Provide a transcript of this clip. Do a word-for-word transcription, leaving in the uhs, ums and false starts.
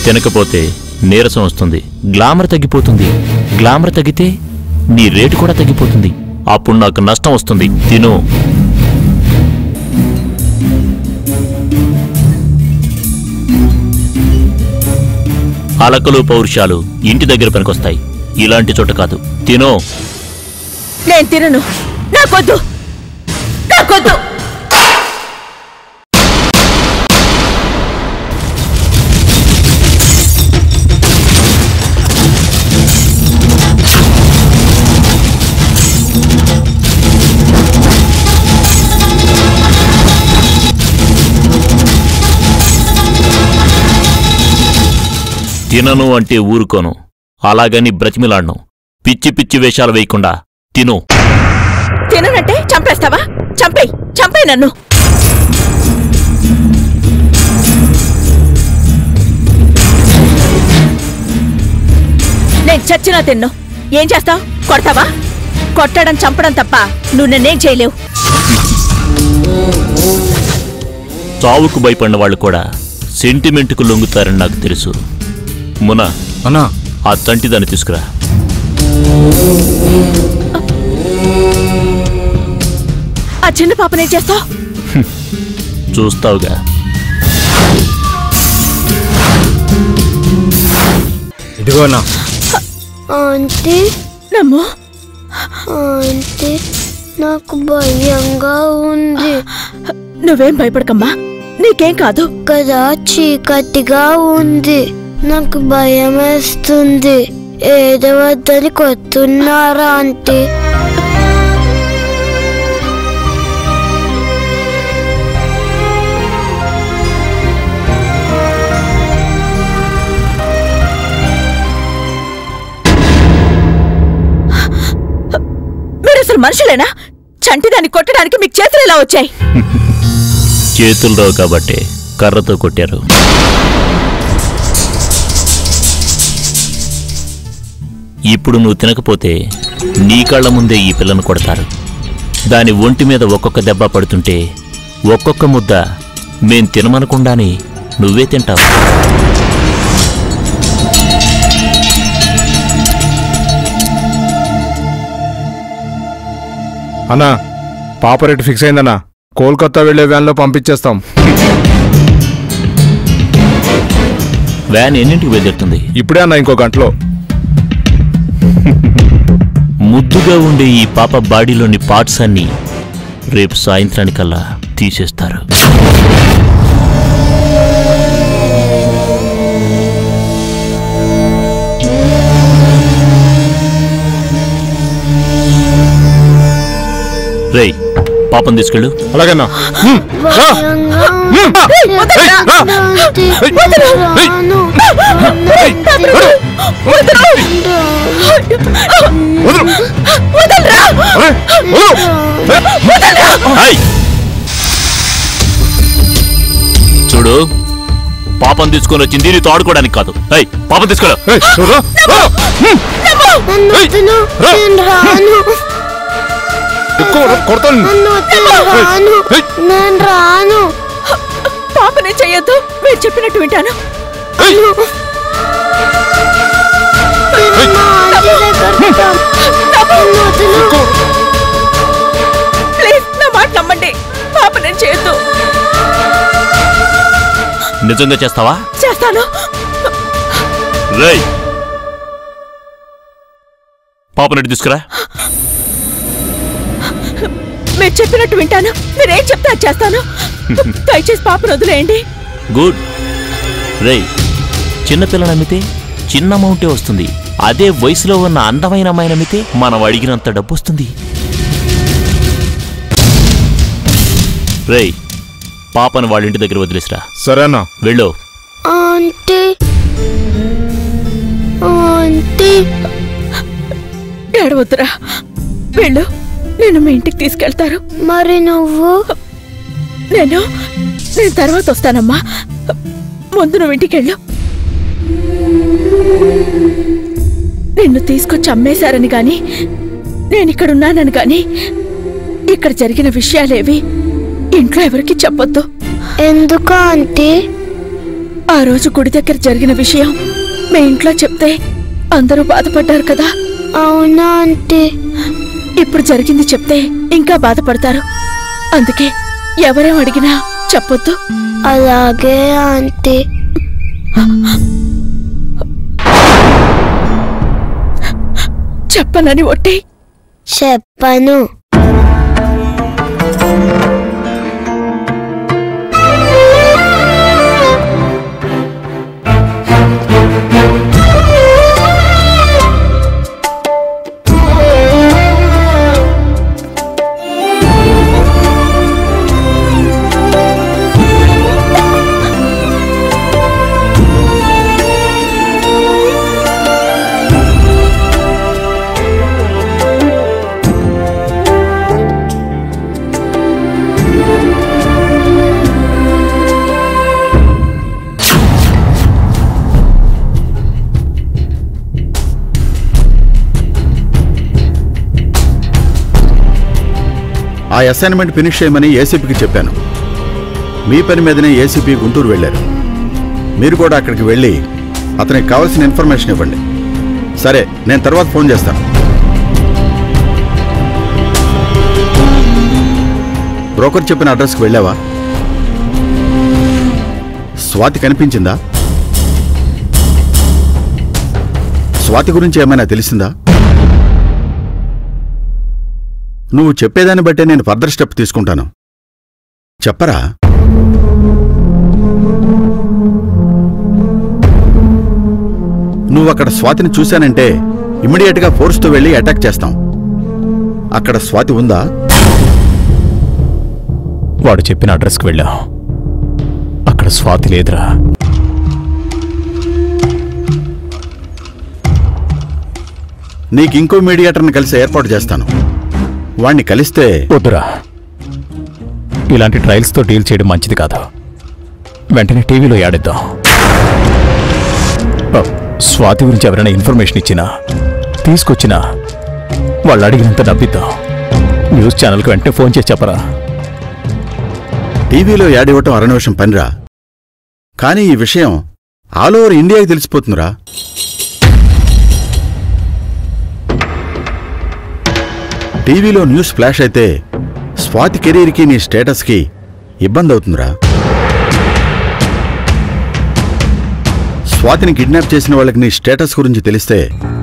తినకపోతే నీరసం వస్తుంది, గ్లామర్ తగ్గిపోతుంది. గ్లామర్ తగ్గితే నీ రేటు కూడా తగ్గిపోతుంది. అప్పుడు నాకు నష్టం వస్తుంది. తిను. అలకలు పౌరుషాలు ఇంటి దగ్గర పనికొస్తాయి, ఇలాంటి చోట కాదు. తినో. నేను తినను. నాకొద్దు, నాకొద్దు. తినను అంటే ఊరుకోను, అలాగని బ్రతిమిలాడ్ను. పిచ్చి పిచ్చి వేషాలు వేయకుండా తిను. తిననంటే చంపేస్తావా? చంపేయ్, చంపేయ్ నన్ను. నేను చచ్చినా తిన్ను. ఏం చేస్తావు? కొడతావా? కొట్టడం చంపడం తప్ప నువ్వు నన్నేం చేయలేవు. చావుకు భయపడిన వాళ్ళు కూడా సెంటిమెంట్కు లొంగుతారని నాకు తెలుసు. మునా అన్నా, ఆ తంటి దాన్ని తీసుకురా. ఆ చిన్న పాపనేం చేస్తావు? చూస్తావుగా. ఇదిగో అన్నా. ఆంటీ, నమ్ము. ఆంటీ, నాకు భయంగా ఉంది. నువ్వేం భయపడకమ్మా, నీకేం కాదు కదా. చీకటిగా ఉంది, నాకు భయం వేస్తుంది. ఏదో వద్దని కొడుతున్నారా ఆంటీ? మీరు అసలు మనుషులేనా? చంటిదాన్ని కొట్టడానికి మీకు చేతులు ఎలా వచ్చాయి? చేతులు రావు కాబట్టి కర్రతో కొట్టారు. ఇప్పుడు నువ్వు తినకపోతే నీ కళ్ళ ముందే ఈ పిల్లను కొడతారు. దాని ఒంటి మీద ఒక్కొక్క దెబ్బ పడుతుంటే ఒక్కొక్క ముద్ద మేం తినమనకుండానే నువ్వే తింటావు. అన్నా, పాప రేటు ఫిక్స్ అయిందన్నా. కోల్కతా వెళ్లే వ్యాన్లో పంపించేస్తాం. వ్యాన్ ఎన్నింటికి బయలుదేరుతుంది? ఇప్పుడే అన్నా, ఇంకో గంటలో. ముద్దుగా ఉండే ఈ పాప బాడీలోని పార్ట్స్ అన్నీ రేపు సాయంత్రానికల్లా తీసేస్తారు. రేయ్, పాపం తీసుకెళ్ళు. అలాగేనా? చూడు, పాపం తీసుకొని వచ్చింది నీతో ఆడుకోవడానికి కాదు. పాపం తీసుకెళ్ళు. నేను రాను. పాపనే చెయ్యొద్దు, మీరు చెప్పినట్టు వింటాను. ప్లీజ్ నా మాట నమ్మండి. పాపనే చేయొద్దు. నిజంగా చేస్తావా? చేస్తాను. రేయ్, పాపనట్టు తీసుకురా. మీరు చెప్పినట్టు వింటాను. మీరేం చెప్తే అది చేస్తాను. దయచేసి పాపను వదిలేయండి. గుడ్. రేయ్, చిన్నపిల్లని అమ్మితే చిన్న అమౌంటే వస్తుంది. అదే వయసులో ఉన్న అందమైన అమ్మాయిని అమ్మితే మనం అడిగినంత డబ్బు వస్తుంది. రేయ్, పాపను వాళ్ళ ఇంటి దగ్గర వదిలేసిరా. సరేనా? వెళ్ళు. ఆంటీ, ఆంటీ, ఏడవద్దురా, వెళ్ళు. నేను మీ ఇంటికి తీసుకెళ్తారు. మరి నువ్వు? నేను నేను తర్వాత వస్తానమ్మా. ముందు నువ్వు ఇంటికి వెళ్ళు. నిన్ను తీసుకొచ్చి అమ్మేశారని గాని, నేనిక్కడున్నానని గాని, ఇక్కడ జరిగిన విషయాలేవి ఇంట్లో ఎవరికి చెప్పొద్దు. ఎందుకు ఆంటీ? ఆ రోజు గుడి దగ్గర జరిగిన విషయం మీ ఇంట్లో చెప్తే అందరూ బాధపడ్డారు కదా. అవునా ఆంటీ? ఇప్పుడు జరిగింది చెప్తే ఇంకా బాధపడతారు. అందుకే ఎవరేం అడిగినా చెప్పొద్దు. అలాగే ఆంటీ. చెప్పనని ఒట్టి. చెప్పను. ఆ అసైన్మెంట్ ఫినిష్ చేయమని ఏసీపీకి చెప్పాను. మీ పని మీదనే ఏసీపీ గుంటూరు వెళ్ళారు. మీరు కూడా అక్కడికి వెళ్ళి అతనికి కావాల్సిన ఇన్ఫర్మేషన్ ఇవ్వండి. సరే, నేను తర్వాత ఫోన్ చేస్తాను. బ్రోకర్ చెప్పిన అడ్రస్కి వెళ్ళావా? స్వాతి కనిపించిందా? స్వాతి గురించి ఏమైనా తెలిసిందా? నువ్వు చెప్పేదాన్ని బట్టే నేను ఫర్దర్ స్టెప్ తీసుకుంటాను. చెప్పరా? నువ్వక్కడ స్వాతిని చూశానంటే ఇమ్మీడియట్గా ఫోర్స్తో వెళ్ళి అటాక్ చేస్తాం. అక్కడ స్వాతి ఉందా? వాడు చెప్పిన అడ్రస్కి వెళ్ళాం. అక్కడ స్వాతి లేదురా. నీకింకో మీడియేటర్ని కలిసి ఏర్పాటు చేస్తాను. వాణ్ణి కలిస్తే. వద్దురా, ఇలాంటి ట్రయల్స్తో డీల్ చేయడం మంచిది కాదు. వెంటనే టీవీలో యాడిద్దాం. స్వాతి గురించి ఎవరైనా ఇన్ఫర్మేషన్ ఇచ్చినా తీసుకొచ్చినా వాళ్ళు అడిగినంత డబ్బిద్దాం. న్యూస్ ఛానల్కి వెంటనే ఫోన్ చేసి చెప్పరా. టీవీలో యాడ్ ఇవ్వటం అరనిమిషం పనిరా. కానీ ఈ విషయం ఆల్ ఓవర్ ఇండియాకి తెలిసిపోతుందిరా. టీవీలో న్యూస్ ఫ్లాష్ అయితే స్వాతి కెరీర్కి నీ స్టేటస్కి ఇబ్బంది అవుతుందిరా. స్వాతిని కిడ్నాప్ చేసిన వాళ్ళకి నీ స్టేటస్ గురించి తెలిస్తే